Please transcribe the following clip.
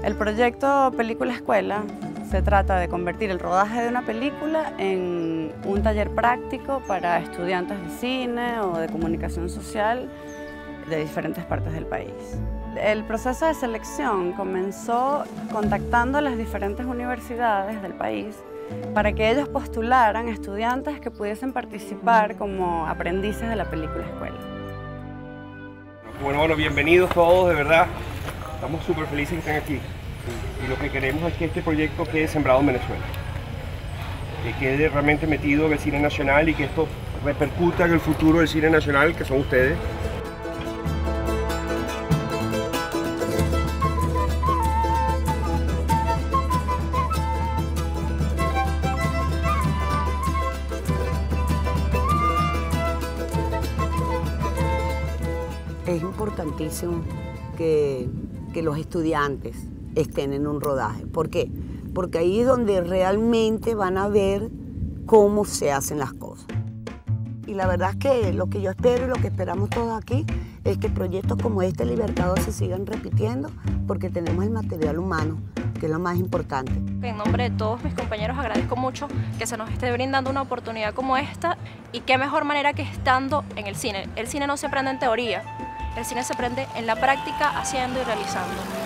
El proyecto Película Escuela se trata de convertir el rodaje de una película en un taller práctico para estudiantes de cine o de comunicación social de diferentes partes del país. El proceso de selección comenzó contactando a las diferentes universidades del país para que ellos postularan estudiantes que pudiesen participar como aprendices de la Película Escuela. Bueno, bienvenidos todos, de verdad. Estamos súper felices que estén aquí. Y lo que queremos es que este proyecto quede sembrado en Venezuela. Que quede realmente metido en el cine nacional y que esto repercuta en el futuro del cine nacional, que son ustedes. Es importantísimo que los estudiantes estén en un rodaje. ¿Por qué? Porque ahí es donde realmente van a ver cómo se hacen las cosas. Y la verdad es que lo que yo espero y lo que esperamos todos aquí es que proyectos como este Libertador se sigan repitiendo porque tenemos el material humano, que es lo más importante. En nombre de todos mis compañeros agradezco mucho que se nos esté brindando una oportunidad como esta y qué mejor manera que estando en el cine. El cine no se aprende en teoría, el cine se aprende en la práctica, haciendo y realizando.